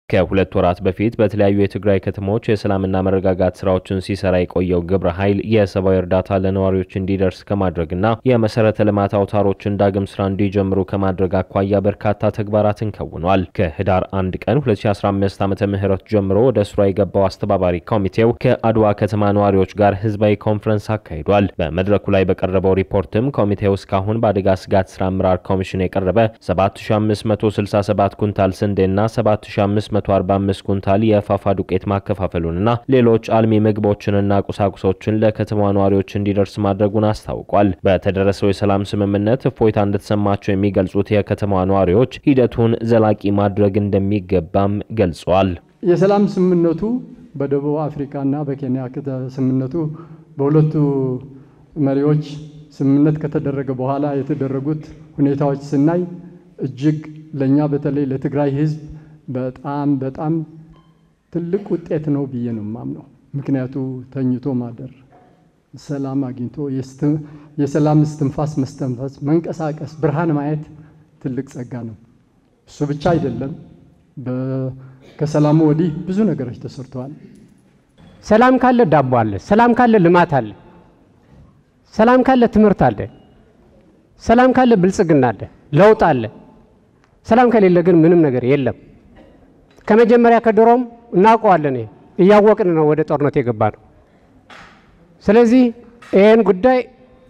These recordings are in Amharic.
ከሁለት ወራት በፊት በተለያዩ የትግራይ ከተሞች የሰላምና መረጋጋት ስራዎችን ሲሰራ የቆየው ግብረ ኃይል የሰብአዊ እርዳታ ለነዋሪዎች እንዲደርስ ከማድረግና የመሰረተ ልማት አውታሮችን ዳግም ስራ እንዲጀምሩ ከማድረግ አኳያ በርካታ ተግባራትን ከውኗል። ከህዳር 1 ቀን 2015 ዓመተ ምህረት ጀምሮ ወደ ስራ የገባው አስተባባሪ ኮሚቴው ከአድዋ ከተማ ነዋሪዎች ጋር ህዝባዊ ኮንፈረንስ አካሂዷል። በመድረኩ ላይ በቀረበው ሪፖርትም ኮሚቴው እስካሁን በአደጋ ስጋት ስራ አመራር ኮሚሽን የቀረበ 7567 ኩንታል ስንዴና 7545 ኩንታል የፋፋ ዱቄት ማከፋፈሉንና ሌሎች አልሚ ምግቦችንና ቁሳቁሶችን ለከተማዋ ነዋሪዎች እንዲደርስ ማድረጉን አስታውቋል። በተደረሰው የሰላም ስምምነት እፎይታ እንደተሰማቸው የሚገልጹት የከተማዋ ነዋሪዎች ሂደቱን ዘላቂ ማድረግ እንደሚገባም ገልጸዋል። የሰላም ስምምነቱ በደቡብ አፍሪካና በኬንያ ስምምነቱ በሁለቱ መሪዎች ስምምነት ከተደረገ በኋላ የተደረጉት ሁኔታዎች ስናይ እጅግ ለኛ በተለይ ለትግራይ ህዝብ በጣም ትልቅ ውጤት ነው ብዬ ነው ማምነው። ምክንያቱ ተኝቶ ማደር፣ ሰላም አግኝቶ የሰላም እስትንፋስ መስተንፈስ፣ መንቀሳቀስ፣ ብርሃን ማየት ትልቅ ጸጋ ነው። እሱ ብቻ አይደለም፣ ከሰላሙ ወዲህ ብዙ ነገሮች ተሰርተዋል። ሰላም ካለ ዳቦ አለ፣ ሰላም ካለ ልማት አለ፣ ሰላም ካለ ትምህርት አለ፣ ሰላም ካለ ብልጽግና አለ፣ ለውጥ አለ። ሰላም ከሌለ ግን ምንም ነገር የለም። ከመጀመሪያ ከድሮም እናውቀዋለን፣ እያወቅን ነው ወደ ጦርነት የገባነው። ስለዚህ ይሄን ጉዳይ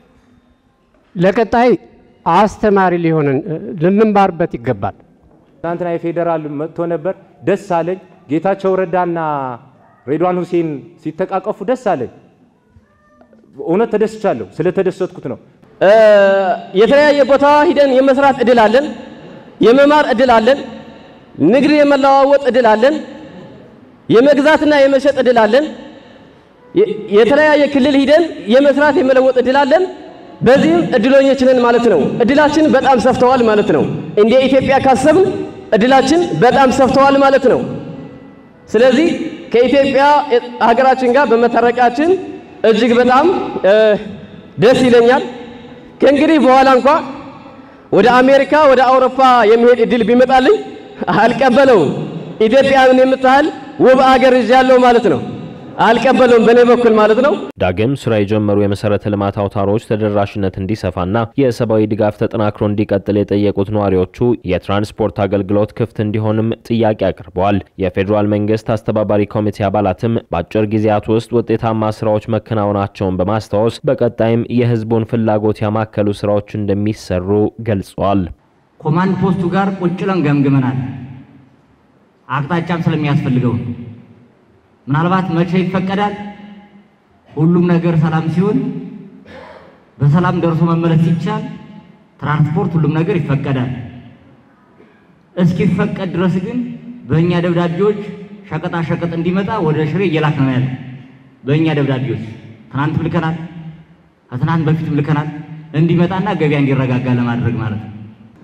ለቀጣይ አስተማሪ ሊሆንን ልንማርበት ይገባል። ትናንትና የፌደራል መጥቶ ነበር፣ ደስ አለኝ። ጌታቸው ረዳና ሬድዋን ሁሴን ሲተቃቀፉ ደስ አለኝ። እውነት ተደስቻለሁ። ስለተደሰትኩት ነው። የተለያየ ቦታ ሂደን የመስራት እድል አለን፣ የመማር እድል አለን፣ ንግድ የመለዋወጥ እድል አለን፣ የመግዛትና የመሸጥ እድል አለን። የተለያየ ክልል ሂደን የመስራት የመለወጥ እድል አለን። በዚህም እድለኞች ነን ማለት ነው። እድላችን በጣም ሰፍተዋል ማለት ነው። እንደ ኢትዮጵያ ካሰብን እድላችን በጣም ሰፍተዋል ማለት ነው። ስለዚህ ከኢትዮጵያ ሀገራችን ጋር በመታረቃችን እጅግ በጣም ደስ ይለኛል። ከእንግዲህ በኋላ እንኳን ወደ አሜሪካ ወደ አውሮፓ የሚሄድ እድል ቢመጣልኝ አልቀበለውም። ኢትዮጵያን የምታህል ውብ አገር ይዣለሁ ማለት ነው። አልቀበለውም በኔ በኩል ማለት ነው። ዳግም ስራ የጀመሩ የመሰረተ ልማት አውታሮች ተደራሽነት እንዲሰፋና የሰብአዊ ድጋፍ ተጠናክሮ እንዲቀጥል የጠየቁት ነዋሪዎቹ የትራንስፖርት አገልግሎት ክፍት እንዲሆንም ጥያቄ አቅርበዋል። የፌዴራል መንግስት አስተባባሪ ኮሚቴ አባላትም በአጭር ጊዜያት ውስጥ ውጤታማ ስራዎች መከናወናቸውን በማስታወስ በቀጣይም የህዝቡን ፍላጎት ያማከሉ ስራዎች እንደሚሰሩ ገልጸዋል። ኮማንድ ፖስቱ ጋር ቁጭ ብለን ገምግመናል። አቅጣጫም ስለሚያስፈልገው ምናልባት መቼ ይፈቀዳል? ሁሉም ነገር ሰላም ሲሆን በሰላም ደርሶ መመለስ ይቻላል። ትራንስፖርት ሁሉም ነገር ይፈቀዳል። እስኪፈቀድ ድረስ ግን በእኛ ደብዳቤዎች ሸቀጣ ሸቀጥ እንዲመጣ ወደ ሽሬ እየላክን ነው ያለው። በእኛ ደብዳቤዎች ትናንት ልከናል፣ ከትናንት በፊትም ልከናል። እንዲመጣና ገበያ እንዲረጋጋ ለማድረግ ማለት ነው።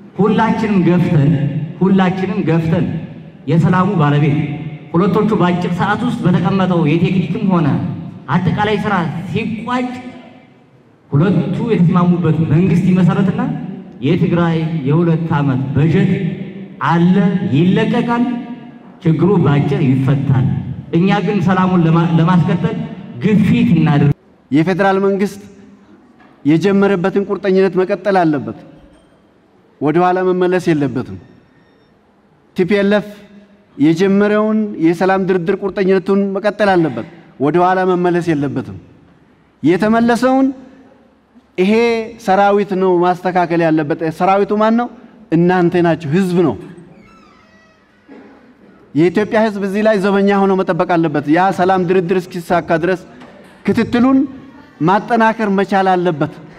ሁላችንም ገፍተን የሰላሙ ባለቤት ሁለቶቹ በአጭር ሰዓት ውስጥ በተቀመጠው የቴክኒክም ሆነ አጠቃላይ ስራ ሲቋጭ ሁለቱ የተስማሙበት መንግስት ይመሰረትና የትግራይ የ2 ዓመት በጀት አለ ይለቀቃል፣ ችግሩ በአጭር ይፈታል። እኛ ግን ሰላሙን ለማስቀጠል ግፊት እናድርግ። የፌደራል መንግስት የጀመረበትን ቁርጠኝነት መቀጠል አለበት፣ ወደ ኋላ መመለስ የለበትም። ቲፒኤልኤፍ የጀመረውን የሰላም ድርድር ቁርጠኝነቱን መቀጠል አለበት፣ ወደ ኋላ መመለስ የለበትም። የተመለሰውን ይሄ ሰራዊት ነው ማስተካከል ያለበት። ሰራዊቱ ማን ነው? እናንተ ናችሁ፣ ህዝብ ነው። የኢትዮጵያ ህዝብ እዚህ ላይ ዘበኛ ሆኖ መጠበቅ አለበት። ያ ሰላም ድርድር እስኪሳካ ድረስ ክትትሉን ማጠናከር መቻል አለበት።